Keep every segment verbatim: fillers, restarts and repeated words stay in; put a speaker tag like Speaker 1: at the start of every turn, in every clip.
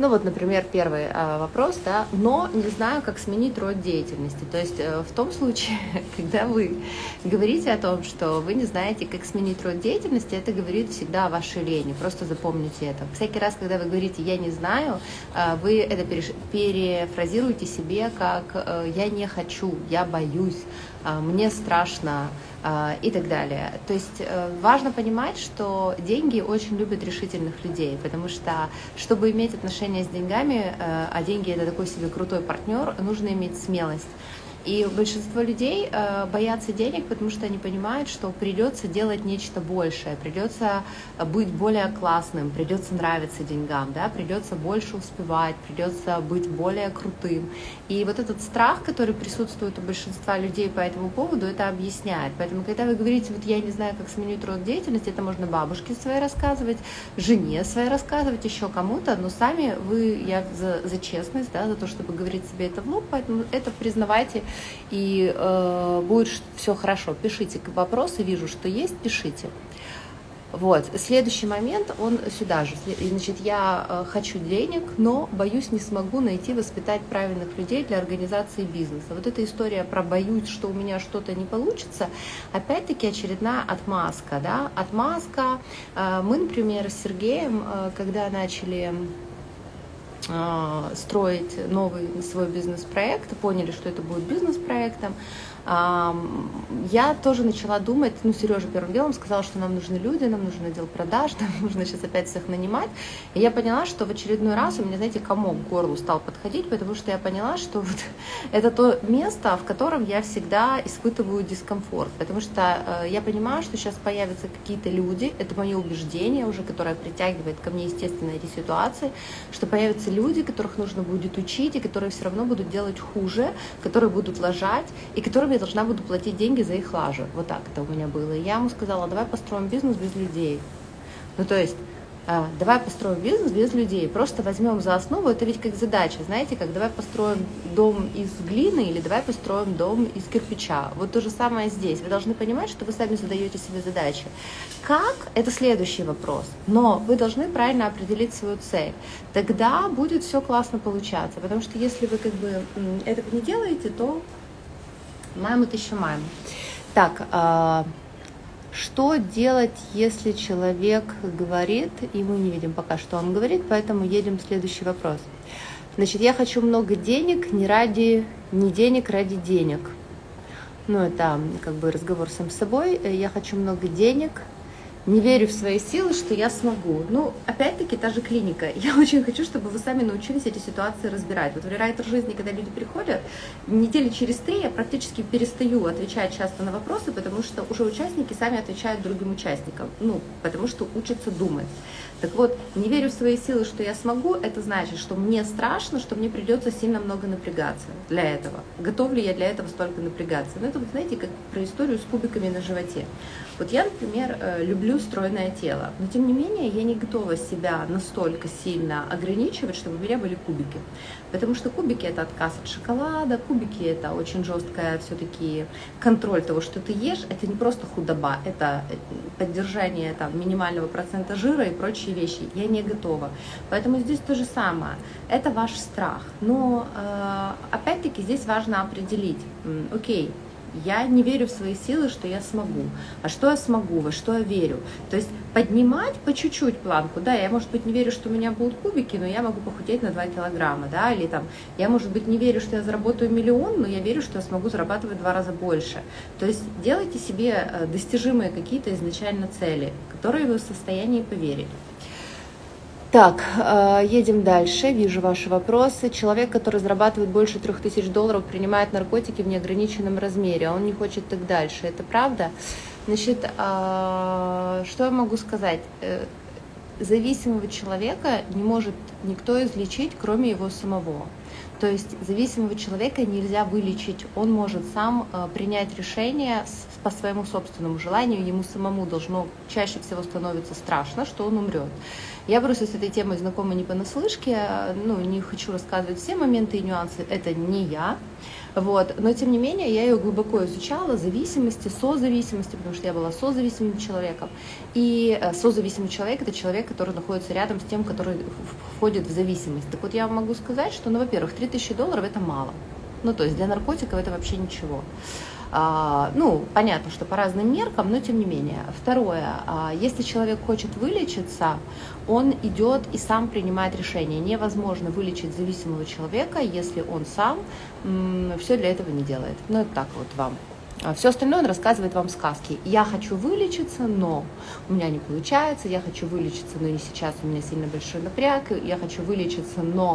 Speaker 1: Ну вот, например, первый э, вопрос, да, но не знаю, как сменить род деятельности. То есть э, в том случае, когда вы говорите о том, что вы не знаете, как сменить род деятельности, это говорит всегда о вашей лени. Просто запомните это. Всякий раз, когда вы говорите «я не знаю», э, вы это переш... перефразируете себе как э, «я не хочу», «я боюсь», э, «мне страшно», и так далее. То есть важно понимать, что деньги очень любят решительных людей, потому что, чтобы иметь отношения с деньгами, а деньги — это такой себе крутой партнер, нужно иметь смелость. И большинство людей э, боятся денег, потому что они понимают, что придется делать нечто большее, придется быть более классным, придется нравиться деньгам, да, придется больше успевать, придется быть более крутым. И вот этот страх, который присутствует у большинства людей по этому поводу, это объясняет. Поэтому, когда вы говорите, вот я не знаю, как сменить род деятельности, это можно бабушке своей рассказывать, жене своей рассказывать, еще кому-то, но сами вы, я за, за честность, да, за то, чтобы говорить себе это в лоб, поэтому это признавайте, и э, будет все хорошо. Пишите вопросы, вижу, что есть, пишите. Вот. Следующий момент, он сюда же. Значит, я э, хочу денег, но боюсь, не смогу найти, воспитать правильных людей для организации бизнеса. Вот эта история про боюсь, что у меня что-то не получится, опять-таки очередная отмазка. Да? Отмазка. Э, мы, например, с Сергеем, э, когда начали строить новый свой бизнес-проект, поняли, что это будет бизнес-проектом, я тоже начала думать, ну, Сережа первым делом сказал, что нам нужны люди, нам нужен отдел продаж, нам нужно сейчас опять всех нанимать, и я поняла, что в очередной раз у меня, знаете, комок к горлу стал подходить, потому что я поняла, что вот это то место, в котором я всегда испытываю дискомфорт, потому что я понимаю, что сейчас появятся какие-то люди, это мое убеждение уже, которое притягивает ко мне, естественно, эти ситуации, что появятся люди, которых нужно будет учить, и которые все равно будут делать хуже, которые будут лажать, и которым я должна буду платить деньги за их лажу. Вот так это у меня было. И я ему сказала, давай построим бизнес без людей. Ну, то есть, а, давай построим бизнес без людей. Просто возьмем за основу, это ведь как задача, знаете, как давай построим дом из глины или давай построим дом из кирпича. Вот то же самое здесь. Вы должны понимать, что вы сами задаете себе задачи. Как? Это следующий вопрос. Но вы должны правильно определить свою цель. Тогда будет все классно получаться. Потому что если вы как бы этого не делаете, то маем это еще маем. Так, а, что делать, если человек говорит, и мы не видим пока, что он говорит, поэтому едем в следующий вопрос. Значит, я хочу много денег, не ради, не денег ради денег. Ну, это как бы разговор сам с собой. Я хочу много денег, не верю в свои силы, что я смогу. Ну, опять-таки, та же клиника. Я очень хочу, чтобы вы сами научились эти ситуации разбирать. Вот в рерайтер жизни, когда люди приходят, недели через три я практически перестаю отвечать часто на вопросы, потому что уже участники сами отвечают другим участникам. Ну, потому что учатся думать. Так вот, не верю в свои силы, что я смогу, это значит, что мне страшно, что мне придется сильно много напрягаться для этого. Готов ли я для этого столько напрягаться? Ну, это, вот, знаете, как про историю с кубиками на животе. Вот я, например, люблю стройное тело, но тем не менее я не готова себя настолько сильно ограничивать, чтобы у меня были кубики. Потому что кубики — это отказ от шоколада, кубики — это очень жесткая все-таки контроль того, что ты ешь. Это не просто худоба, это поддержание там минимального процента жира и прочие вещи. Я не готова. Поэтому здесь то же самое. Это ваш страх. Но э, опять-таки здесь важно определить, окей, я не верю в свои силы, что я смогу. А что я смогу, во что я верю? То есть поднимать по чуть-чуть планку. Да, я, может быть, не верю, что у меня будут кубики, но я могу похудеть на два килограмма. Да? Или там, я, может быть, не верю, что я заработаю миллион, но я верю, что я смогу зарабатывать в два раза больше. То есть делайте себе достижимые какие-то изначально цели, которые вы в состоянии поверить. Так, едем дальше. Вижу ваши вопросы. Человек, который зарабатывает больше трех тысяч долларов, принимает наркотики в неограниченном размере, а он не хочет так дальше. Это правда? Значит, что я могу сказать? Зависимого человека не может никто излечить, кроме его самого. То есть зависимого человека нельзя вылечить, он может сам принять решение по своему собственному желанию, ему самому должно чаще всего становиться страшно, что он умрет. Я просто с этой темой знакома не понаслышке, ну, не хочу рассказывать все моменты и нюансы, это не я. Вот. Но, тем не менее, я ее глубоко изучала, зависимости, созависимости, потому что я была созависимым человеком. И созависимый человек – это человек, который находится рядом с тем, который входит в зависимость. Так вот, я вам могу сказать, что, ну, во-первых, три тысячи долларов – это мало. Ну, то есть для наркотиков это вообще ничего. А, ну, понятно, что по разным меркам, но тем не менее. Второе, а, если человек хочет вылечиться, он идет и сам принимает решение. Невозможно вылечить зависимого человека, если он сам м, все для этого не делает. Ну, это так вот вам. Все остальное он рассказывает вам сказки. Я хочу вылечиться, но у меня не получается. Я хочу вылечиться, но не сейчас, у меня сильно большой напряг. Я хочу вылечиться, но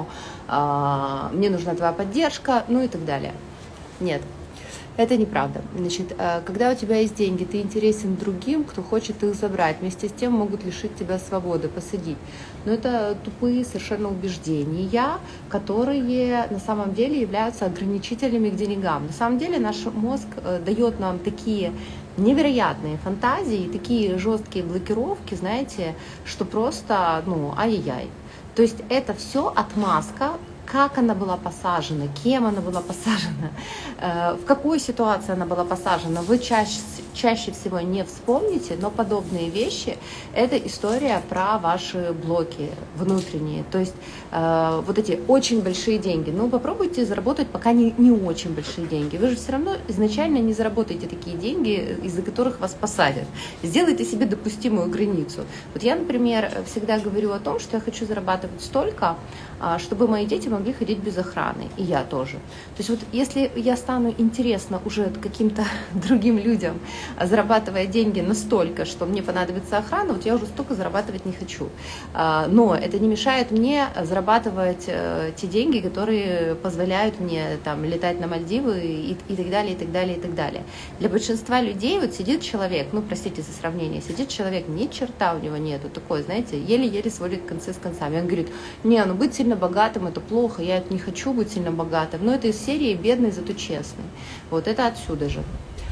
Speaker 1: а, мне нужна твоя поддержка, ну и так далее. Нет. Это неправда. Значит, когда у тебя есть деньги, ты интересен другим, кто хочет их забрать. Вместе с тем могут лишить тебя свободы, посадить. Но это тупые совершенно убеждения, которые на самом деле являются ограничителями к деньгам. На самом деле наш мозг дает нам такие невероятные фантазии, такие жесткие блокировки, знаете, что просто, ну, ай-яй-яй. То есть это все отмазка, как она была посажена, кем она была посажена, в какой ситуации она была посажена, вы чаще, чаще всего не вспомните, но подобные вещи – это история про ваши блоки внутренние, то есть э, вот эти очень большие деньги. Ну, попробуйте заработать пока не, не очень большие деньги. Вы же все равно изначально не заработаете такие деньги, из-за которых вас посадят. Сделайте себе допустимую границу. Вот я, например, всегда говорю о том, что я хочу зарабатывать столько, чтобы мои дети могли ходить без охраны, и я тоже. То есть вот если я стану интересна уже каким-то другим людям, зарабатывая деньги настолько, что мне понадобится охрана, вот я уже столько зарабатывать не хочу. Но это не мешает мне зарабатывать те деньги, которые позволяют мне там летать на Мальдивы и, и так далее, и так далее, и так далее. Для большинства людей вот сидит человек, ну простите за сравнение, сидит человек, ни черта у него нету, такой, знаете, еле-еле сводит концы с концами. Он говорит, не, ну быть сильно богатым это плохо, я не хочу быть сильно богатым, но это из серии бедный, зато честный. Вот это отсюда же.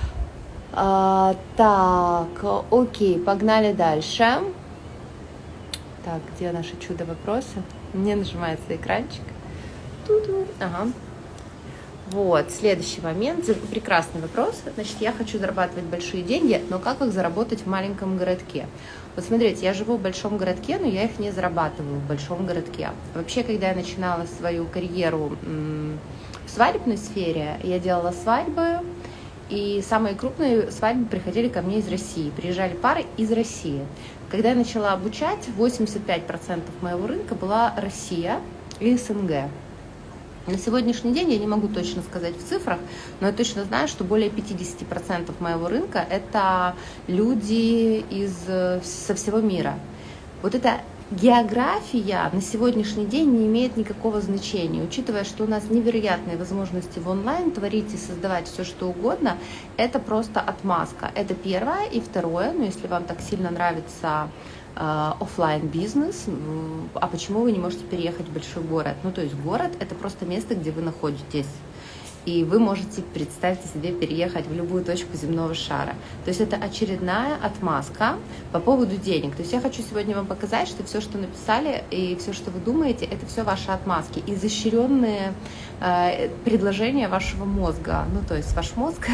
Speaker 1: А, так, окей, погнали дальше. Так, где наши чудо-вопросы? Мне нажимается экранчик. Ту-ду. Ага. Вот, следующий момент, прекрасный вопрос. Значит, я хочу зарабатывать большие деньги, но как их заработать в маленьком городке? Вот смотрите, я живу в большом городке, но я их не зарабатываю в большом городке. Вообще, когда я начинала свою карьеру в свадебной сфере, я делала свадьбы, и самые крупные свадьбы приходили ко мне из России. Приезжали пары из России. Когда я начала обучать, восемьдесят пять процентов моего рынка была Россия и СНГ. На сегодняшний день я не могу точно сказать в цифрах, но я точно знаю, что более пятьдесят процентов моего рынка – это люди из, со всего мира. Вот эта география на сегодняшний день не имеет никакого значения, учитывая, что у нас невероятные возможности в онлайн творить и создавать все, что угодно, это просто отмазка. Это первое. И второе, ну если вам так сильно нравится офлайн бизнес, а почему вы не можете переехать в большой город? Ну, то есть город – это просто место, где вы находитесь. И вы можете, представьте себе, переехать в любую точку земного шара. То есть это очередная отмазка по поводу денег. То есть я хочу сегодня вам показать, что все, что написали, и все, что вы думаете, это все ваши отмазки, изощренные э, предложения вашего мозга. Ну, то есть ваш мозг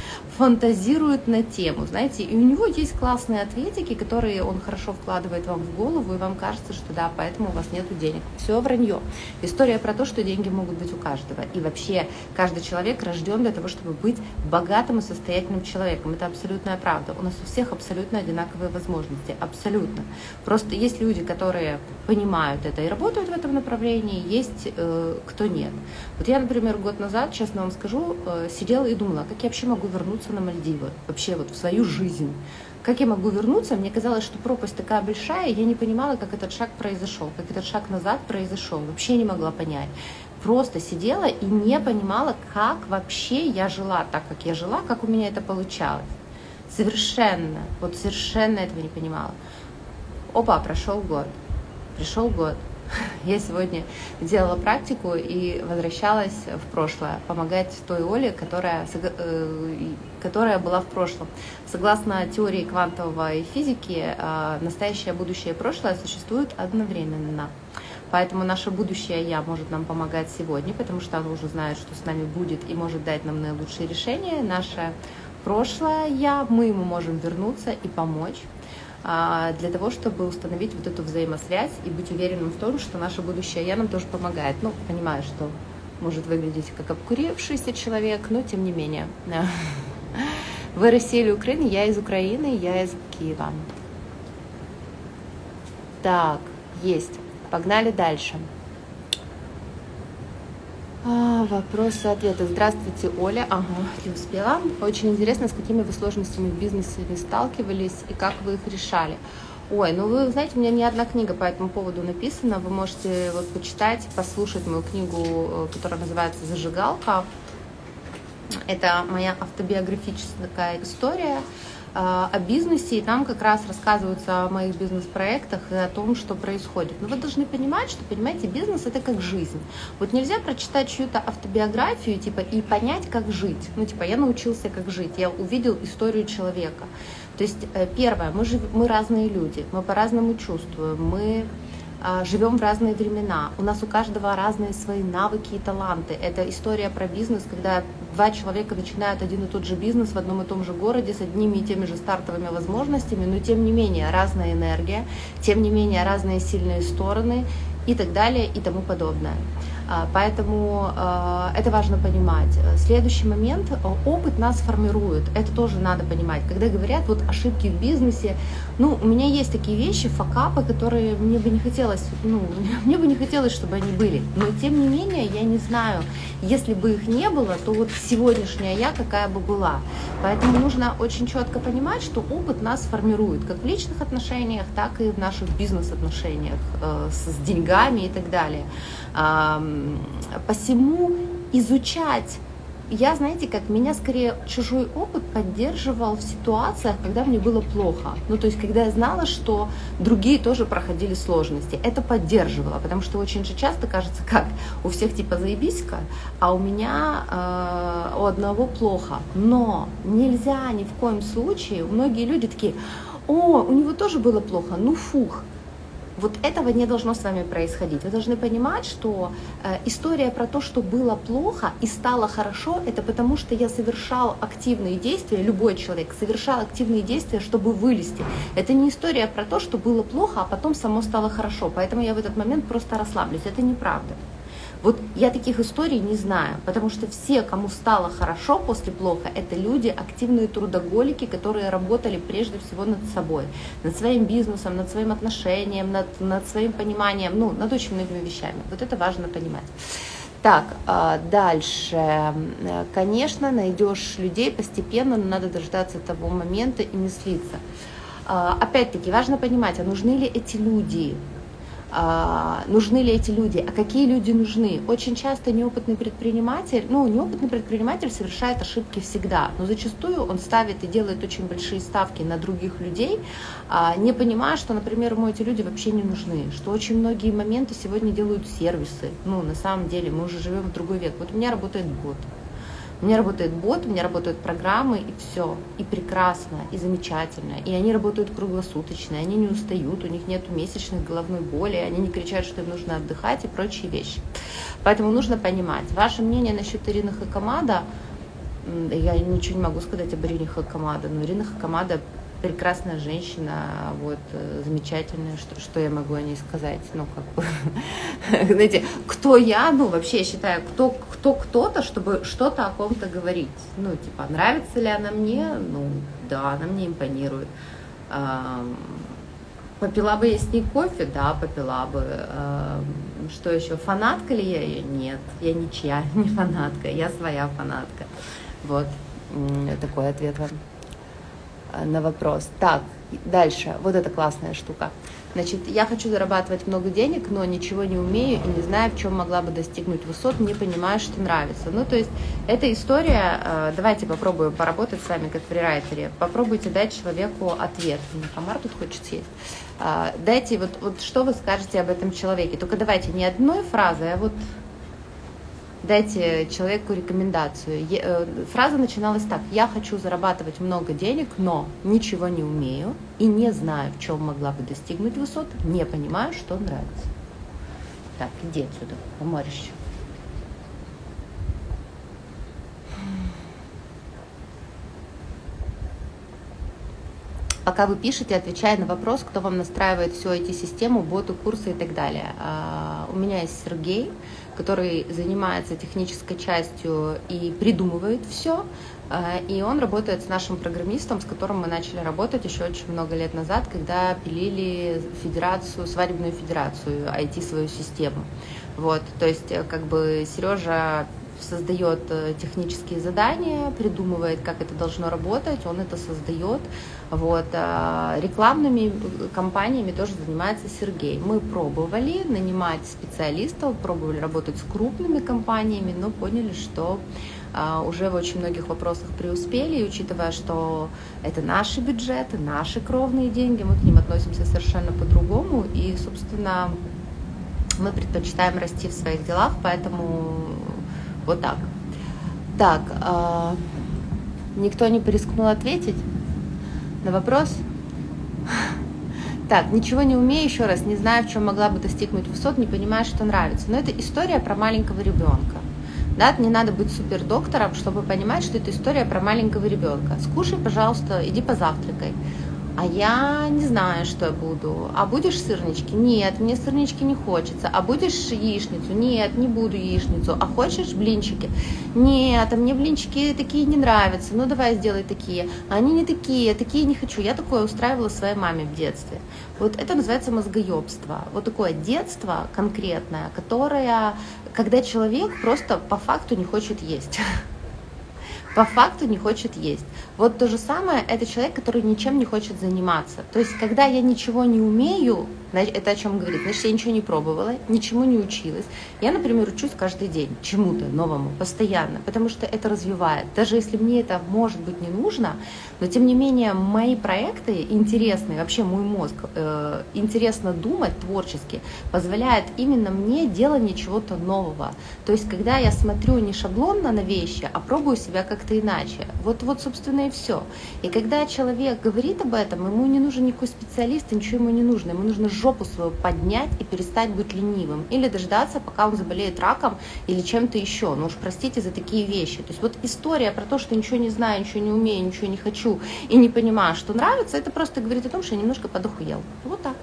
Speaker 1: фантазирует на тему, знаете, и у него есть классные ответики, которые он хорошо вкладывает вам в голову, и вам кажется, что да, поэтому у вас нет денег. Все вранье. История про то, что деньги могут быть у каждого. И вообще каждый человек рожден для того, чтобы быть богатым и состоятельным человеком. Это абсолютная правда. У нас у всех абсолютно одинаковые возможности. Абсолютно. Просто есть люди, которые понимают это и работают в этом направлении, есть э, кто нет. Вот я, например, год назад, честно вам скажу, э, сидела и думала, как я вообще могу вернуться на Мальдивы, вообще вот в свою жизнь. Как я могу вернуться? Мне казалось, что пропасть такая большая, и я не понимала, как этот шаг произошел, как этот шаг назад произошел. Вообще не могла понять. Просто сидела и не понимала, как вообще я жила так, как я жила, как у меня это получалось. Совершенно, вот совершенно этого не понимала. Опа, прошел год. Пришел год. Я сегодня делала практику и возвращалась в прошлое, помогать той Оле, которая, которая была в прошлом. Согласно теории квантовой физики, настоящее, будущее и прошлое существуют одновременно. Поэтому наше будущее «я» может нам помогать сегодня, потому что оно уже знает, что с нами будет и может дать нам наилучшие решения. Наше прошлое «я», мы ему можем вернуться и помочь для того, чтобы установить вот эту взаимосвязь и быть уверенным в том, что наше будущее «я» нам тоже помогает. Ну, понимаю, что может выглядеть как обкурившийся человек, но тем не менее. Вы Россия или Украина? Я из Украины, я из Киева. Так, есть. Погнали дальше. А, вопросы, ответы. Здравствуйте, Оля. Ага, не успела. Очень интересно, с какими вы сложностями в бизнесе сталкивались и как вы их решали. Ой, ну вы знаете, у меня не одна книга по этому поводу написана. Вы можете вот почитать, послушать мою книгу, которая называется «Зажигалка». Это моя автобиографическая история э, о бизнесе, и там как раз рассказываются о моих бизнес-проектах и о том, что происходит. Но вы должны понимать, что, понимаете, бизнес — это как жизнь. Вот нельзя прочитать чью-то автобиографию, типа, и понять, как жить. Ну, типа, я научился, как жить, я увидел историю человека. То есть, э, первое, мы, жив... мы разные люди, мы по-разному чувствуем, мы живем в разные времена, у нас у каждого разные свои навыки и таланты. Это история про бизнес, когда два человека начинают один и тот же бизнес в одном и том же городе с одними и теми же стартовыми возможностями, но тем не менее разная энергия, тем не менее разные сильные стороны и так далее и тому подобное. Поэтому это важно понимать. Следующий момент, опыт нас формирует, это тоже надо понимать. Когда говорят вот ошибки в бизнесе, ну, у меня есть такие вещи, факапы, которые мне бы не хотелось, ну, мне бы не хотелось, чтобы они были. Но тем не менее, я не знаю, если бы их не было, то вот сегодняшняя я какая бы была. Поэтому нужно очень четко понимать, что опыт нас формирует, как в личных отношениях, так и в наших бизнес-отношениях с деньгами и так далее. Посему изучать, я, знаете, как меня скорее чужой опыт поддерживал в ситуациях, когда мне было плохо. Ну, то есть, когда я знала, что другие тоже проходили сложности. Это поддерживало, потому что очень же часто кажется, как у всех типа заебись-ка, а у меня э, у одного плохо. Но нельзя ни в коем случае, многие люди такие: о, у него тоже было плохо, ну фух. Вот этого не должно с вами происходить. Вы должны понимать, что э, история про то, что было плохо и стало хорошо, это потому что я совершал активные действия, любой человек совершал активные действия, чтобы вылезти. Это не история про то, что было плохо, а потом само стало хорошо. Поэтому я в этот момент просто расслаблюсь. Это неправда. Вот я таких историй не знаю, потому что все, кому стало хорошо после плохо, это люди, активные трудоголики, которые работали прежде всего над собой, над своим бизнесом, над своим отношением, над, над своим пониманием, ну, над очень многими вещами. Вот это важно понимать. Так, дальше. Конечно, найдешь людей постепенно, но надо дождаться того момента и не слиться. Опять-таки, важно понимать, а нужны ли эти люди? А, нужны ли эти люди, а какие люди нужны. Очень часто неопытный предприниматель, ну, неопытный предприниматель совершает ошибки всегда, но зачастую он ставит и делает очень большие ставки на других людей, а, не понимая, что, например, ему эти люди вообще не нужны, что очень многие моменты сегодня делают сервисы. Ну, на самом деле, мы уже живем в другой век. Вот у меня работает бот. У меня работает бот, у меня работают программы, и все. И прекрасно, и замечательно. И они работают круглосуточно, они не устают, у них нет месячных головной боли, они не кричат, что им нужно отдыхать и прочие вещи. Поэтому нужно понимать. Ваше мнение насчет Ирины Хакамада, я ничего не могу сказать об Ирине Хакамада, но Ирина Хакамада прекрасная женщина, вот, замечательная, что, что я могу о ней сказать, ну, как бы, знаете, кто я, ну, вообще, я считаю, кто, кто кто-то, чтобы что-то о ком-то говорить, ну, типа, нравится ли она мне, ну, да, она мне импонирует, попила бы я с ней кофе, да, попила бы, что еще, фанатка ли я ее, нет, я ничья, не фанатка, я своя фанатка, вот, такой ответ вам на вопрос. Так, дальше, вот эта классная штука. Значит, я хочу зарабатывать много денег, но ничего не умею и не знаю, в чем могла бы достигнуть высот, не понимаю, что нравится. Ну, то есть, эта история, давайте попробуем поработать с вами как фрирайтере, попробуйте дать человеку ответ. Мне комар тут хочет съесть. Дайте, вот, вот что вы скажете об этом человеке, только давайте не одной фразой, а вот дайте человеку рекомендацию. Фраза начиналась так: я хочу зарабатывать много денег, но ничего не умею и не знаю, в чем могла бы достигнуть высот, не понимаю, что нравится. Так, иди отсюда, уморишься. Пока вы пишете, отвечая на вопрос, кто вам настраивает всю ай ти-систему, боты, курсы и так далее. У меня есть Сергей, который занимается технической частью и придумывает все. И он работает с нашим программистом, с которым мы начали работать еще очень много лет назад, когда пилили федерацию, свадебную федерацию, ай ти свою систему. Вот, то есть как бы Сережа создает технические задания, придумывает, как это должно работать, он это создает. Вот. Рекламными компаниями тоже занимается Сергей. Мы пробовали нанимать специалистов, пробовали работать с крупными компаниями, но поняли, что уже в очень многих вопросах преуспели, и учитывая, что это наши бюджеты, наши кровные деньги, мы к ним относимся совершенно по-другому, и, собственно, мы предпочитаем расти в своих делах, поэтому вот так. Так, э, никто не порискнул ответить на вопрос? Так, ничего не умею, еще раз, не знаю, в чем могла бы достигнуть высот, не понимаю, что нравится. Но это история про маленького ребенка. Да, не надо быть супердоктором, чтобы понимать, что это история про маленького ребенка. Скушай, пожалуйста, иди позавтракай. А я не знаю, что я буду. А будешь сырнички? Нет, мне сырнички не хочется. А будешь яичницу? Нет, не буду яичницу. А хочешь блинчики? Нет, а мне блинчики такие не нравятся. Ну, давай сделай такие. А они не такие, такие не хочу. Я такое устраивала своей маме в детстве. Вот это называется мозгоебство. Вот такое детство конкретное, которое, когда человек просто по факту не хочет есть. По факту не хочет есть. Вот то же самое, это человек, который ничем не хочет заниматься. То есть, когда я ничего не умею, это о чем говорит, значит, я ничего не пробовала, ничему не училась. Я, например, учусь каждый день чему-то новому, постоянно, потому что это развивает. Даже если мне это, может быть, не нужно, но, тем не менее, мои проекты интересные, вообще мой мозг, э, интересно думать творчески, позволяет именно мне делание чего-то нового. То есть, когда я смотрю не шаблонно на вещи, а пробую себя как-то иначе. Вот, вот, собственно, и все. И когда человек говорит об этом, ему не нужен никакой специалист, ничего ему не нужно. Ему нужно жопу свою поднять и перестать быть ленивым. Или дождаться, пока он заболеет раком или чем-то еще. Ну уж простите за такие вещи. То есть вот история про то, что ничего не знаю, ничего не умею, ничего не хочу и не понимаю, что нравится, это просто говорит о том, что я немножко подохуел. Вот так.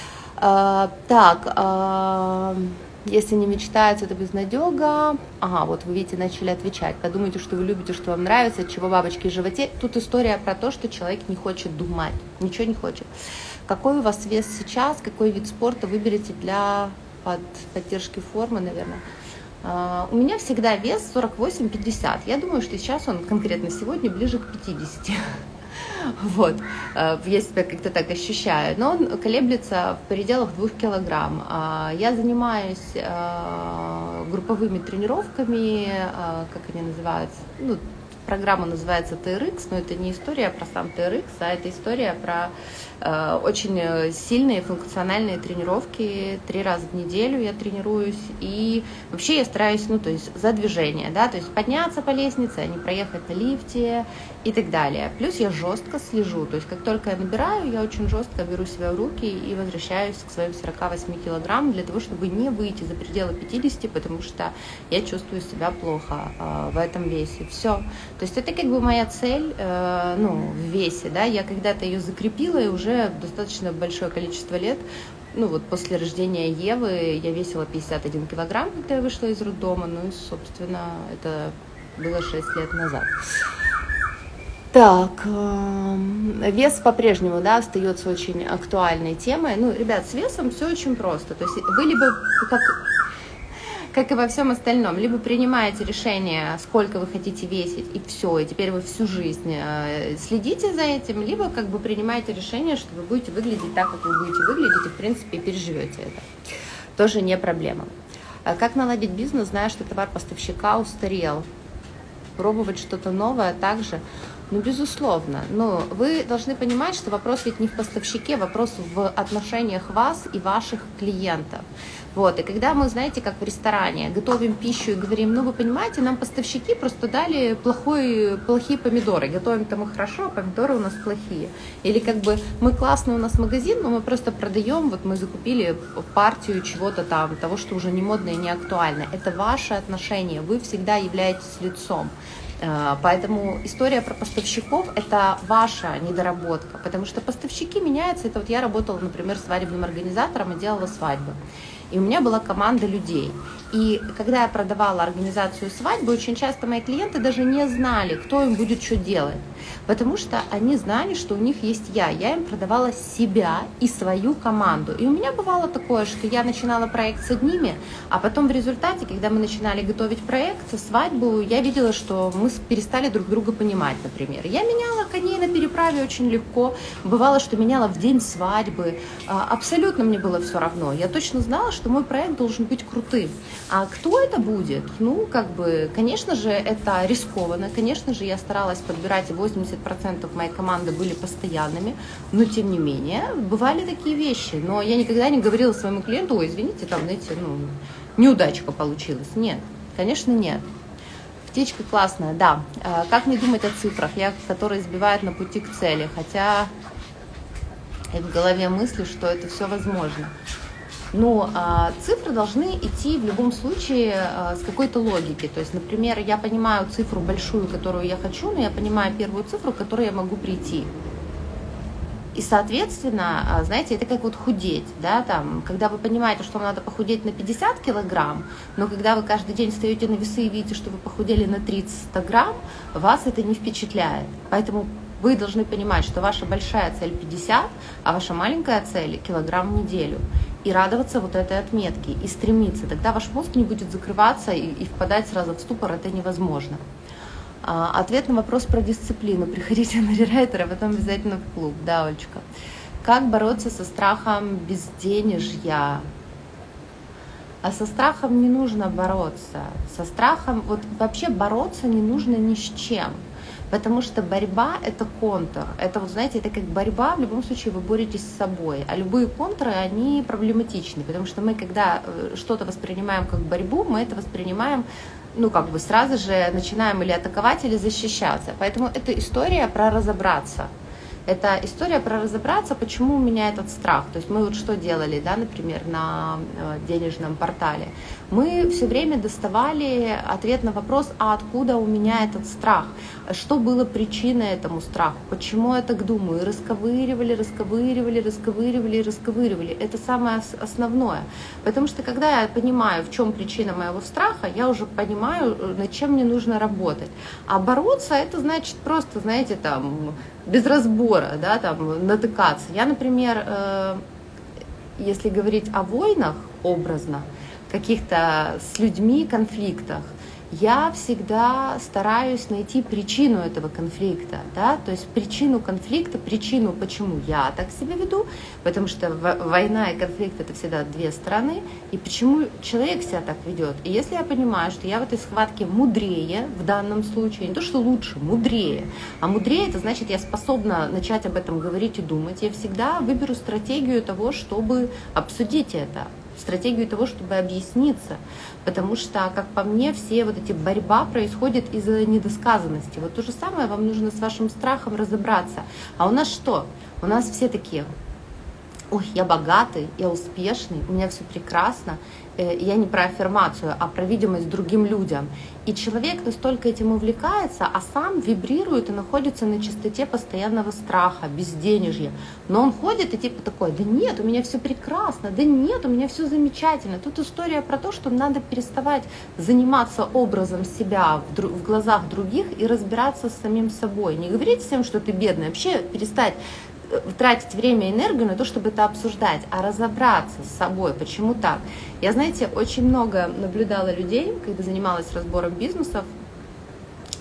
Speaker 1: А, так, а, если не мечтается, это безнадега. Ага, вот вы видите, начали отвечать. Подумайте, что вы любите, что вам нравится, от чего бабочки в животе. Тут история про то, что человек не хочет думать, ничего не хочет. Какой у вас вес сейчас, какой вид спорта выберете для под, поддержки формы, наверное? Uh, у меня всегда вес сорок восемь пятьдесят. Я думаю, что сейчас он конкретно сегодня ближе к пятидесяти. Вот, я себя как-то так ощущаю, но он колеблется в пределах двух килограмм. Я занимаюсь групповыми тренировками, как они называются, ну, программа называется ти эр икс, но это не история про сам ти эр икс, а это история про э, очень сильные функциональные тренировки. Три раза в неделю я тренируюсь, и вообще я стараюсь, ну, то есть за движение, да, то есть подняться по лестнице, а не проехать на лифте и так далее. Плюс я жестко слежу, то есть как только я набираю, я очень жестко беру себя в руки и возвращаюсь к своим сорока восьми килограмм для того, чтобы не выйти за пределы пятидесяти, потому что я чувствую себя плохо э, в этом весе. Все. То есть это как бы моя цель, э, ну, в весе, да, я когда-то ее закрепила, и уже достаточно большое количество лет, ну, вот после рождения Евы я весила пятьдесят один килограмм, когда я вышла из роддома, ну, и, собственно, это было шесть лет назад. Так, э, вес по-прежнему, да, остается очень актуальной темой. Ну, ребят, с весом все очень просто, то есть вы либо, как... как и во всем остальном, либо принимаете решение, сколько вы хотите весить, и все, и теперь вы всю жизнь следите за этим, либо как бы принимаете решение, что вы будете выглядеть так, как вы будете выглядеть, и в принципе переживете это. Тоже не проблема. Как наладить бизнес, зная, что товар поставщика устарел? Пробовать что-то новое также. Ну, безусловно. Но вы должны понимать, что вопрос ведь не в поставщике, вопрос в отношениях вас и ваших клиентов. Вот. И когда мы, знаете, как в ресторане, готовим пищу и говорим, ну, вы понимаете, нам поставщики просто дали плохой, плохие помидоры. Готовим-то мы хорошо, а помидоры у нас плохие. Или как бы мы классный у нас магазин, но мы просто продаем, вот мы закупили партию чего-то там, того, что уже не модно и не актуально. Это ваше отношение, вы всегда являетесь лицом. Поэтому история про поставщиков – это ваша недоработка, потому что поставщики меняются. Это вот я работала, например, свадебным организатором и делала свадьбы. И у меня была команда людей. И когда я продавала организацию свадьбы, очень часто мои клиенты даже не знали, кто им будет что делать. Потому что они знали, что у них есть я. Я им продавала себя и свою команду. И у меня бывало такое, что я начинала проект с одними, а потом в результате, когда мы начинали готовить проект, свадьбу, я видела, что мы перестали друг друга понимать, например. Я меняла коней на переправе очень легко. Бывало, что меняла в день свадьбы. Абсолютно мне было все равно. Я точно знала, что мой проект должен быть крутым. А кто это будет? Ну, как бы, конечно же, это рискованно. Конечно же, я старалась подбирать, и восемьдесят процентов моей команды были постоянными. Но, тем не менее, бывали такие вещи. Но я никогда не говорила своему клиенту, ой, извините, там, знаете, ну, неудачка получилась. Нет, конечно, нет. Птичка классная, да. Как не думать о цифрах, я, которые сбивают на пути к цели. Хотя и в голове мысли, что это все возможно. Но а, цифры должны идти в любом случае а, с какой-то логики. То есть, например, я понимаю цифру большую, которую я хочу, но я понимаю первую цифру, к которой я могу прийти. И, соответственно, а, знаете, это как вот худеть, да, там, когда вы понимаете, что вам надо похудеть на пятьдесят килограмм, но когда вы каждый день встаете на весы и видите, что вы похудели на тридцать грамм, вас это не впечатляет. Поэтому вы должны понимать, что ваша большая цель пятьдесят, а ваша маленькая цель килограмм в неделю. И радоваться вот этой отметке, и стремиться. Тогда ваш мозг не будет закрываться и, и впадать сразу в ступор, это невозможно. А, ответ на вопрос про дисциплину. Приходите на рерайтер, а потом обязательно в клуб. Да, Олечка. Как бороться со страхом безденежья? А со страхом не нужно бороться. Со страхом, вот вообще бороться не нужно ни с чем. Потому что борьба – это контур. Это, вот знаете, это как борьба, в любом случае вы боретесь с собой. А любые контуры, они проблематичны, потому что мы, когда что-то воспринимаем как борьбу, мы это воспринимаем, ну, как бы сразу же начинаем или атаковать, или защищаться. Поэтому это история про разобраться. Это история про разобраться, почему у меня этот страх. То есть мы вот что делали, да, например, на денежном портале. Мы все время доставали ответ на вопрос, а откуда у меня этот страх? Что было причиной этому страху? Почему я так думаю? И расковыривали, расковыривали, расковыривали, расковыривали. Это самое основное. Потому что когда я понимаю, в чем причина моего страха, я уже понимаю, над чем мне нужно работать. А бороться, это значит просто, знаете, там, без разбора, да, там, натыкаться. Я, например, э, если говорить о войнах образно, каких-то с людьми конфликтах, я всегда стараюсь найти причину этого конфликта, да, то есть причину конфликта, причину, почему я так себя веду, потому что война и конфликт — это всегда две стороны, и почему человек себя так ведет. И если я понимаю, что я в этой схватке мудрее в данном случае, не то что лучше, мудрее, а мудрее — это значит, я способна начать об этом говорить и думать, я всегда выберу стратегию того, чтобы обсудить это, стратегию того, чтобы объясниться, потому что, как по мне, все вот эти борьба происходит из-за недосказанности. Вот то же самое вам нужно с вашим страхом разобраться. А у нас что? У нас все такие: ой, я богатый, я успешный, у меня все прекрасно. Я не про аффирмацию, а про видимость другим людям. И человек настолько этим увлекается, а сам вибрирует и находится на частоте постоянного страха, безденежья. Но он ходит и типа такой: да нет, у меня все прекрасно, да нет, у меня все замечательно. Тут история про то, что надо переставать заниматься образом себя в, дру- в глазах других и разбираться с самим собой. Не говорить всем, что ты бедный, вообще перестать тратить время и энергию на то, чтобы это обсуждать, а разобраться с собой, почему так. Я, знаете, очень много наблюдала людей, когда занималась разбором бизнесов,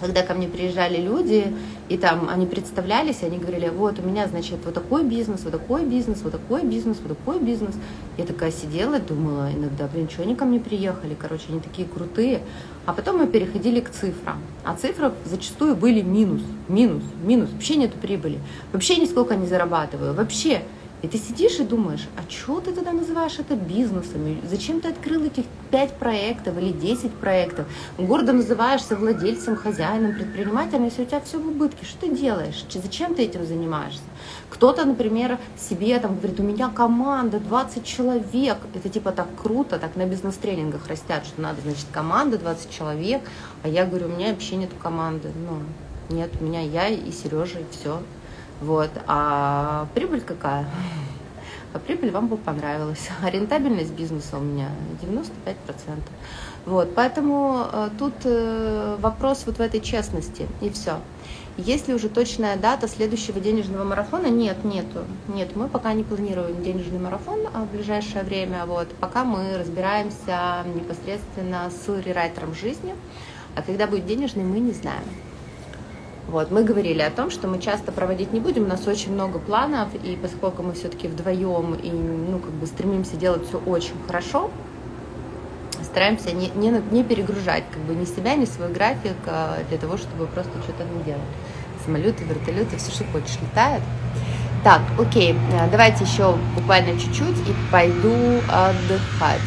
Speaker 1: когда ко мне приезжали люди, и там они представлялись, они говорили, вот у меня, значит, вот такой бизнес, вот такой бизнес, вот такой бизнес, вот такой бизнес. Я такая сидела, думала иногда, блин, что они ко мне приехали, короче, они такие крутые. А потом мы переходили к цифрам. А цифры зачастую были минус, минус, минус, вообще нету прибыли, вообще нисколько не зарабатываю, вообще. И ты сидишь и думаешь, а что ты тогда называешь это бизнесом? Зачем ты открыл этих пять проектов или десять проектов? Гордо называешься владельцем, хозяином, предпринимателем, если у тебя все в убытке. Что ты делаешь? Зачем ты этим занимаешься? Кто-то, например, себе там говорит, у меня команда, двадцать человек. Это типа так круто, так на бизнес-тренингах растят, что надо, значит, команда, двадцать человек. А я говорю, у меня вообще нету команды. Ну, нет, у меня я и Сережа, и все. Вот, а прибыль какая? А прибыль вам бы понравилась. А рентабельность бизнеса у меня девяносто пять процентов. Вот, поэтому э, тут э, вопрос вот в этой честности, и все. Есть ли уже точная дата следующего денежного марафона? Нет, нету. Нет, мы пока не планируем денежный марафон в ближайшее время. Вот, пока мы разбираемся непосредственно с рерайтером жизни. А когда будет денежный, мы не знаем. Вот, мы говорили о том, что мы часто проводить не будем, у нас очень много планов, и поскольку мы все-таки вдвоем и ну, как бы стремимся делать все очень хорошо, стараемся не, не, не перегружать как бы ни себя, ни свой график для того, чтобы просто что-то не делать. Самолеты, вертолеты, все, что хочешь, летает. Так, окей, давайте еще буквально чуть-чуть и пойду отдыхать.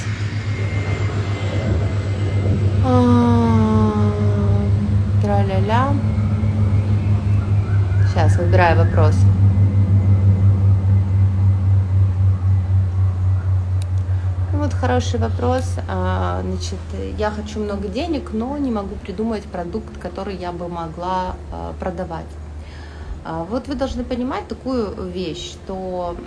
Speaker 1: Тра-ля-ля. Сейчас выбираю вопрос. Вот хороший вопрос. Значит, я хочу много денег, но не могу придумать продукт, который я бы могла продавать. Вот вы должны понимать такую вещь, что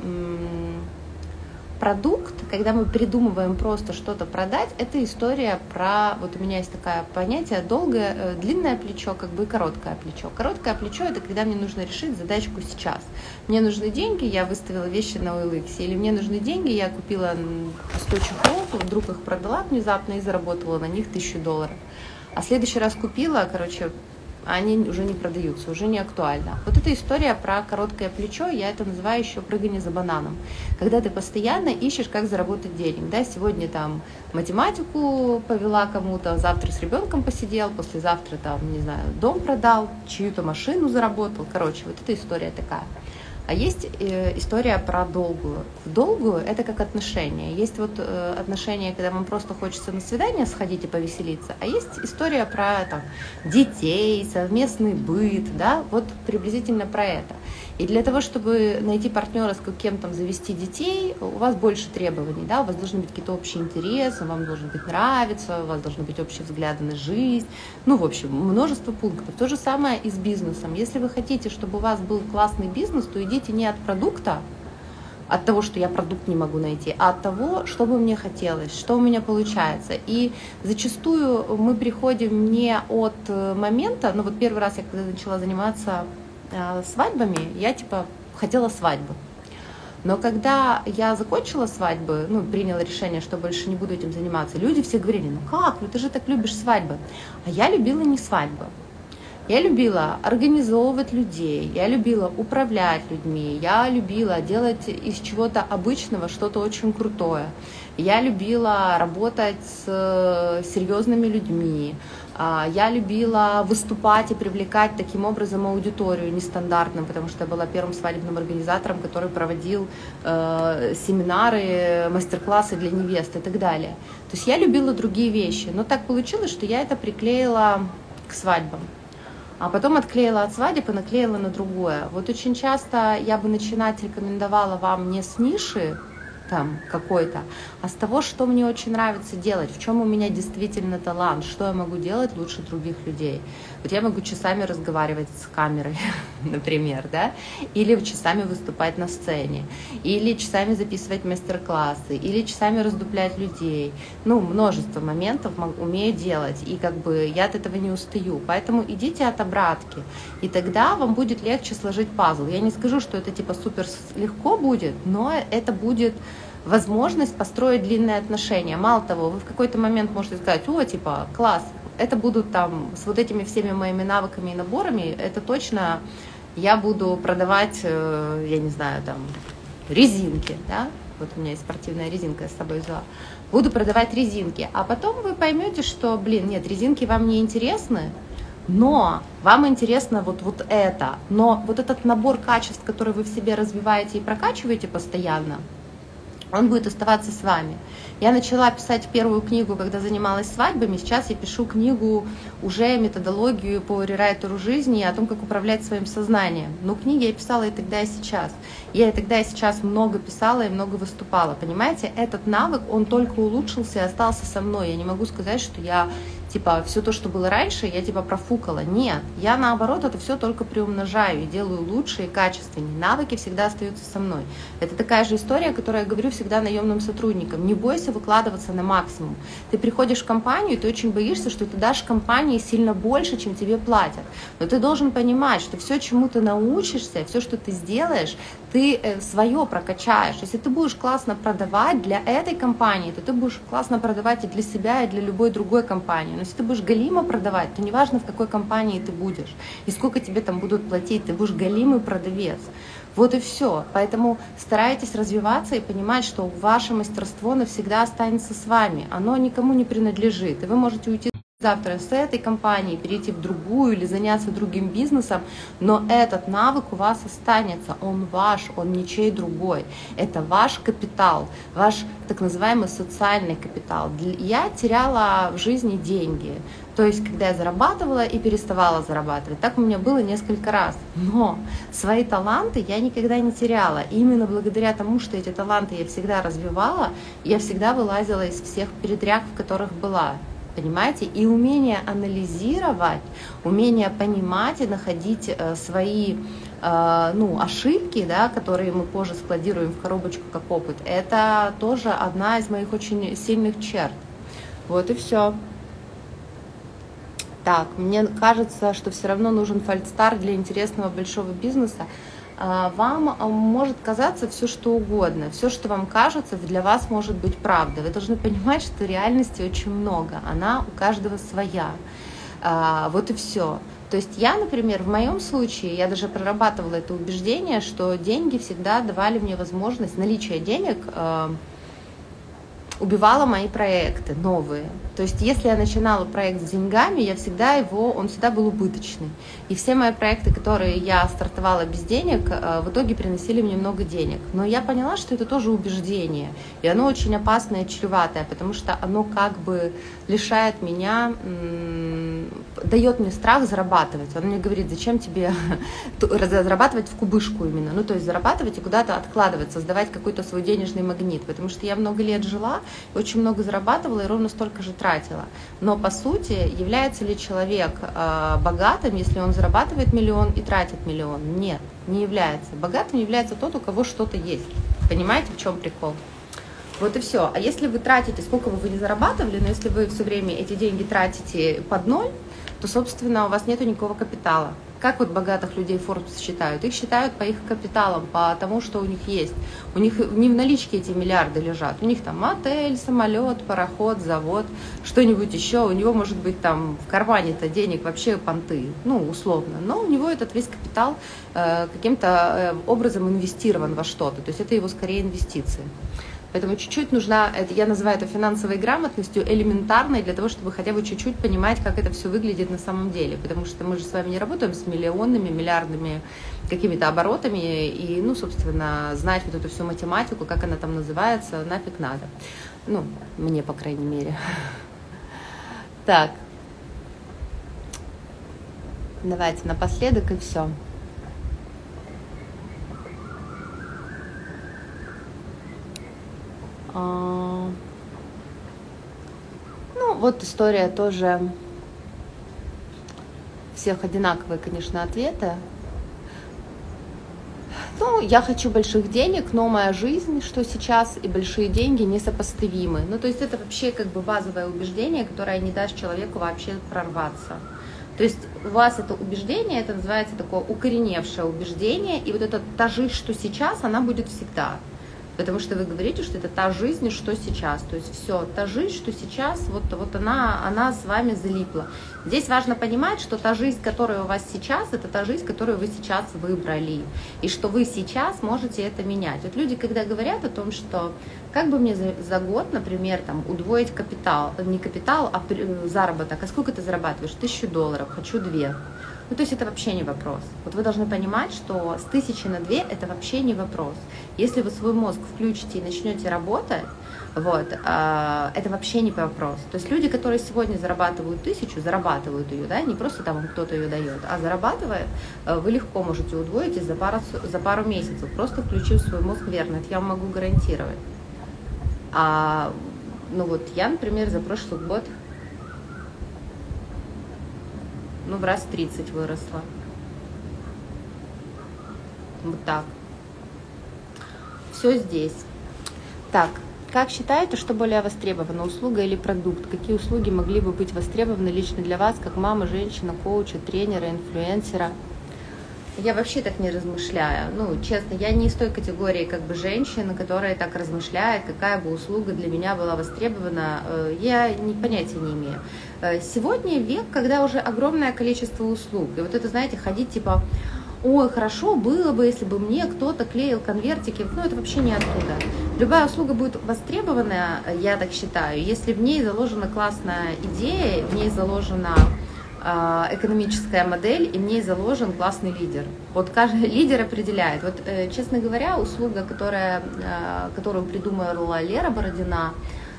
Speaker 1: продукт, когда мы придумываем просто что-то продать, это история про, вот у меня есть такое понятие, долгое, длинное плечо, как бы и короткое плечо. Короткое плечо – это когда мне нужно решить задачку сейчас. Мне нужны деньги, я выставила вещи на о эл икс, или мне нужны деньги, я купила сто чехлов, вдруг их продала внезапно и заработала на них тысячу долларов. А в следующий раз купила, короче, они уже не продаются, уже не актуально. Вот эта история про короткое плечо, я это называю еще прыгание за бананом. Когда ты постоянно ищешь, как заработать денег. Да, сегодня там математику повела кому-то, завтра с ребенком посидел, послезавтра там, не знаю, дом продал, чью-то машину заработал. Короче, вот эта история такая. А есть э, история про долгую. В долгую это как отношения. Есть вот э, отношения, когда вам просто хочется на свидание сходить и повеселиться, а есть история про там, детей, совместный быт, да, вот приблизительно про это. И для того, чтобы найти партнера, с кем там завести детей, у вас больше требований, да, у вас должны быть какие-то общие интересы, вам должен быть нравиться, у вас должны быть общие взгляды на жизнь, ну, в общем, множество пунктов. То же самое и с бизнесом. Если вы хотите, чтобы у вас был классный бизнес, то идите не от продукта, от того, что я продукт не могу найти, а от того, что бы мне хотелось, что у меня получается. И зачастую мы приходим не от момента, ну вот первый раз я когда начала заниматься свадьбами, я типа хотела свадьбу. Но когда я закончила свадьбы, ну, приняла решение, что больше не буду этим заниматься, люди все говорили, ну как, ну ты же так любишь свадьбы. А я любила не свадьбы. Я любила организовывать людей, я любила управлять людьми, я любила делать из чего-то обычного что-то очень крутое. Я любила работать с серьезными людьми. Я любила выступать и привлекать таким образом аудиторию нестандартным, потому что я была первым свадебным организатором, который проводил э, семинары, мастер-классы для невест и так далее. То есть я любила другие вещи, но так получилось, что я это приклеила к свадьбам. А потом отклеила от свадеб и наклеила на другое. Вот очень часто я бы начинать рекомендовала вам не с ниши, там какой-то, а с того, что мне очень нравится делать, в чем у меня действительно талант, что я могу делать лучше других людей. Вот я могу часами разговаривать с камерой, например, да, или часами выступать на сцене, или часами записывать мастер-классы, или часами раздуплять людей. Ну, множество моментов умею делать, и как бы я от этого не устаю. Поэтому идите от обратки, и тогда вам будет легче сложить пазл. Я не скажу, что это типа супер легко будет, но это будет возможность построить длинные отношения. Мало того, вы в какой-то момент можете сказать, о, типа, класс, это будут там, с вот этими всеми моими навыками и наборами, это точно я буду продавать, я не знаю, там, резинки, да, вот у меня есть спортивная резинка, я с собой взяла, буду продавать резинки, а потом вы поймете, что, блин, нет, резинки вам не интересны, но вам интересно вот, вот это, но вот этот набор качеств, который вы в себе развиваете и прокачиваете постоянно, он будет оставаться с вами. Я начала писать первую книгу, когда занималась свадьбами, сейчас я пишу книгу, уже методологию по рерайтеру жизни, о том, как управлять своим сознанием. Но книги я писала и тогда, и сейчас. Я и тогда, и сейчас много писала и много выступала. Понимаете, этот навык, он только улучшился и остался со мной. Я не могу сказать, что я типа все то, что было раньше, я типа профукала. Нет, я наоборот это все только приумножаю и делаю лучше и качественнее. Навыки всегда остаются со мной. Это такая же история, которую я говорю всегда наемным сотрудникам. Не бойся выкладываться на максимум. Ты приходишь в компанию, и ты очень боишься, что ты дашь компании сильно больше, чем тебе платят. Но ты должен понимать, что все, чему ты научишься, все, что ты сделаешь, ты свое прокачаешь. Если ты будешь классно продавать для этой компании, то ты будешь классно продавать и для себя, и для любой другой компании. Но если ты будешь галимо продавать, то неважно, в какой компании ты будешь и сколько тебе там будут платить, ты будешь галимый продавец. Вот и все. Поэтому старайтесь развиваться и понимать, что ваше мастерство навсегда останется с вами. Оно никому не принадлежит. И вы можете уйти завтра с этой компании, перейти в другую или заняться другим бизнесом, но этот навык у вас останется, он ваш, он ничей другой. Это ваш капитал, ваш так называемый социальный капитал. Я теряла в жизни деньги, то есть когда я зарабатывала и переставала зарабатывать. Так у меня было несколько раз, но свои таланты я никогда не теряла. И именно благодаря тому, что эти таланты я всегда развивала, я всегда вылазила из всех передряг, в которых была. Понимаете? И умение анализировать, умение понимать и находить э, свои э, ну, ошибки, да, которые мы позже складируем в коробочку как опыт, это тоже одна из моих очень сильных черт. Вот и все. Так, мне кажется, что все равно нужен фальстарт для интересного большого бизнеса. Вам может казаться все, что угодно, все, что вам кажется, для вас может быть правда. Вы должны понимать, что реальности очень много, она у каждого своя. Вот и все. То есть я, например, в моем случае, я даже прорабатывала это убеждение, что деньги всегда давали мне возможность, наличие денег убивала мои проекты новые. То есть если я начинала проект с деньгами, я всегда его, он всегда был убыточный. И все мои проекты, которые я стартовала без денег, в итоге приносили мне много денег. Но я поняла, что это тоже убеждение. И оно очень опасное и чреватое, потому что оно как бы лишает меня, дает мне страх зарабатывать. Он мне говорит, зачем тебе зарабатывать в кубышку именно. Ну то есть зарабатывать и куда-то откладывать, создавать какой-то свой денежный магнит. Потому что я много лет жила, очень много зарабатывала и ровно столько же тратила. Но по сути, является ли человек э, богатым, если он зарабатывает миллион и тратит миллион? Нет, не является. Богатым является тот, у кого что-то есть. Понимаете, в чем прикол? Вот и все. А если вы тратите, сколько бы вы ни зарабатывали, но если вы все время эти деньги тратите под ноль, то, собственно, у вас нет никакого капитала. Как вот богатых людей Forbes считают? Их считают по их капиталам, по тому, что у них есть. У них не в наличке эти миллиарды лежат. У них там отель, самолет, пароход, завод, что-нибудь еще. У него может быть там в кармане-то денег вообще понты, ну, условно. Но у него этот весь капитал э, каким-то э, образом инвестирован во что-то. То есть это его скорее инвестиции. Поэтому чуть-чуть нужна, это я называю это финансовой грамотностью, элементарной, для того, чтобы хотя бы чуть-чуть понимать, как это все выглядит на самом деле. Потому что мы же с вами не работаем с миллионными, миллиардными какими-то оборотами. И, ну, собственно, знать вот эту всю математику, как она там называется, нафиг надо. Ну, мне, по крайней мере. Так. Давайте напоследок и все. Ну, вот история тоже, всех одинаковые, конечно, ответы. Ну, я хочу больших денег, но моя жизнь, что сейчас, и большие деньги несопоставимы. Ну, то есть это вообще как бы базовое убеждение, которое не даст человеку вообще прорваться. То есть у вас это убеждение, это называется такое укореневшее убеждение, и вот эта та жизнь, что сейчас, она будет всегда. потому что вы говорите, что это та жизнь, что сейчас. То есть все, та жизнь, что сейчас, вот, вот она, она с вами залипла. Здесь важно понимать, что та жизнь, которая у вас сейчас, это та жизнь, которую вы сейчас выбрали. И что вы сейчас можете это менять. Вот люди, когда говорят о том, что как бы мне за, за год, например, там, удвоить капитал, не капитал, а заработок, а сколько ты зарабатываешь? Тысячу долларов, хочу две. Ну, то есть это вообще не вопрос. Вот вы должны понимать, что с тысячи на две это вообще не вопрос. Если вы свой мозг включите и начнете работать, вот, э, это вообще не вопрос. То есть люди, которые сегодня зарабатывают тысячу, зарабатывают ее, да, не просто там вам кто-то ее дает, а зарабатывая, э, вы легко можете удвоить за пару, за пару месяцев, просто включив свой мозг верно. Это я вам могу гарантировать. А, ну вот я, например, за прошлый год ну, в раз тридцать выросла. Вот так. Все здесь. Так, как считаете, что более востребована, услуга или продукт? Какие услуги могли бы быть востребованы лично для вас, как мамы, женщина, коуча, тренера, инфлюенсера? Я вообще так не размышляю. Ну, честно, я не из той категории как бы женщин, которая так размышляет, какая бы услуга для меня была востребована. Я ни понятия не имею. Сегодня век, когда уже огромное количество услуг. И вот это, знаете, ходить типа, ой, хорошо было бы, если бы мне кто-то клеил конвертики. Ну, это вообще не оттуда. Любая услуга будет востребована, я так считаю, если в ней заложена классная идея, в ней заложена экономическая модель, и в ней заложен классный лидер. Вот каждый лидер определяет. Вот, честно говоря, услуга, которая, которую придумала Лера Бородина,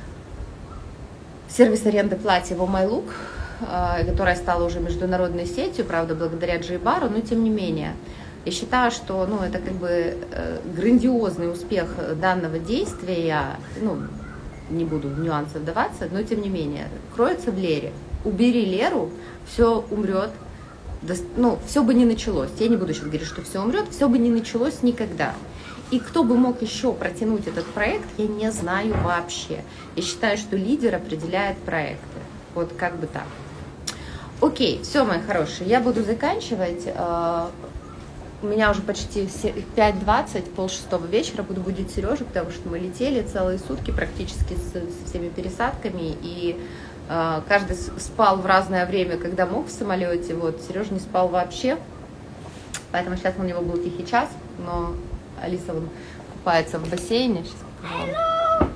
Speaker 1: сервис аренды платья в My Look, которая стала уже международной сетью, правда, благодаря Джейбару, но тем не менее. Я считаю, что ну, это как бы грандиозный успех данного действия, ну, не буду в нюансы вдаваться, но тем не менее, кроется в Лере. Убери Леру, все умрет, ну, все бы не началось. Я не буду сейчас говорить, что все умрет, все бы не началось никогда. И кто бы мог еще протянуть этот проект, я не знаю вообще. Я считаю, что лидер определяет проекты. Вот как бы так. Окей, все, мои хорошие, я буду заканчивать. У меня уже почти пять двадцать, полшестого вечера буду будить Сережу, потому что мы летели целые сутки практически со всеми пересадками, и каждый спал в разное время, когда мог в самолете. Вот, Сережа не спал вообще, поэтому сейчас у него был тихий час, но Алиса вон купается в бассейне. Сейчас покажу.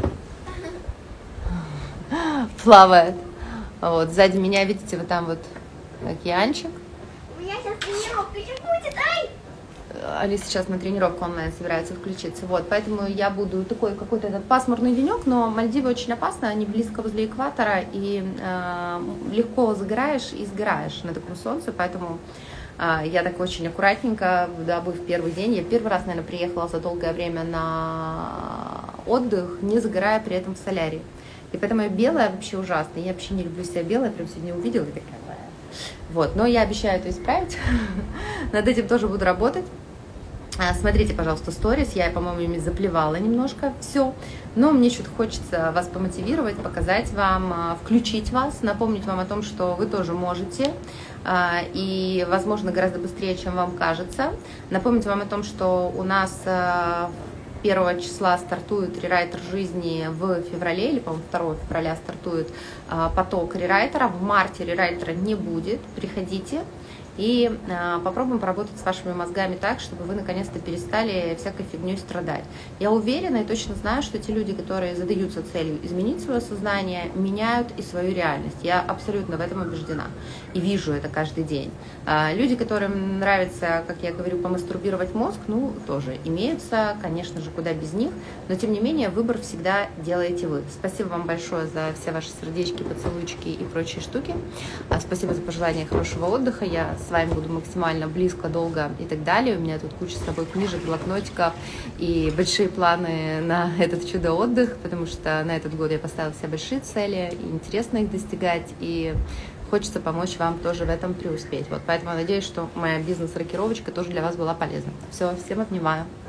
Speaker 1: Сейчас. Плавает. Вот, сзади меня, видите, вот там вот океанчик.
Speaker 2: У меня сейчас тренировка еще будет, ай!
Speaker 1: Алиса сейчас на тренировку онлайн собирается включиться. Вот, поэтому я буду такой какой-то этот пасмурный денек, но Мальдивы очень опасно, они близко возле экватора, и э, легко загораешь и сгораешь на таком солнце, поэтому э, я так очень аккуратненько, дабы в первый день, я первый раз, наверное, приехала за долгое время на отдых, не загорая при этом в солярии. И поэтому я белая вообще ужасно, я вообще не люблю себя белой, прям сегодня увидела и такая. Вот, но я обещаю это исправить, над этим тоже буду работать. Смотрите, пожалуйста, сторис, я, по-моему, ими заплевала немножко, все, но мне что-то хочется вас помотивировать, показать вам, включить вас, напомнить вам о том, что вы тоже можете, и, возможно, гораздо быстрее, чем вам кажется. Напомнить вам о том, что у нас первого числа стартует рерайтер жизни в феврале, или, по-моему, второго февраля стартует а, поток рерайтера. В марте рерайтера не будет. Приходите и а, попробуем поработать с вашими мозгами так, чтобы вы наконец-то перестали всякой фигней страдать. Я уверена и точно знаю, что те люди, которые задаются целью изменить свое сознание, меняют и свою реальность. Я абсолютно в этом убеждена и вижу это каждый день. А, люди, которым нравится, как я говорю, помастурбировать мозг, ну, тоже имеются, конечно же, куда без них, но тем не менее выбор всегда делаете вы. Спасибо вам большое за все ваши сердечки, поцелуйчики и прочие штуки. А, спасибо за пожелания хорошего отдыха. Я с вами буду максимально близко, долго и так далее. У меня тут куча с собой книжек, блокнотиков и большие планы на этот чудо-отдых, потому что на этот год я поставила себе большие цели, и интересно их достигать, и хочется помочь вам тоже в этом преуспеть. Вот, поэтому надеюсь, что моя бизнес-рокировочка тоже для вас была полезна. Все, всем обнимаю.